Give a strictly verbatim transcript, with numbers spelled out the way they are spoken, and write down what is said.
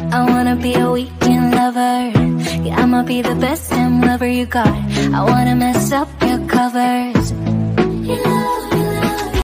I wanna be a weekend lover. Yeah, I'ma be the best damn lover you got. I wanna mess up your covers. You know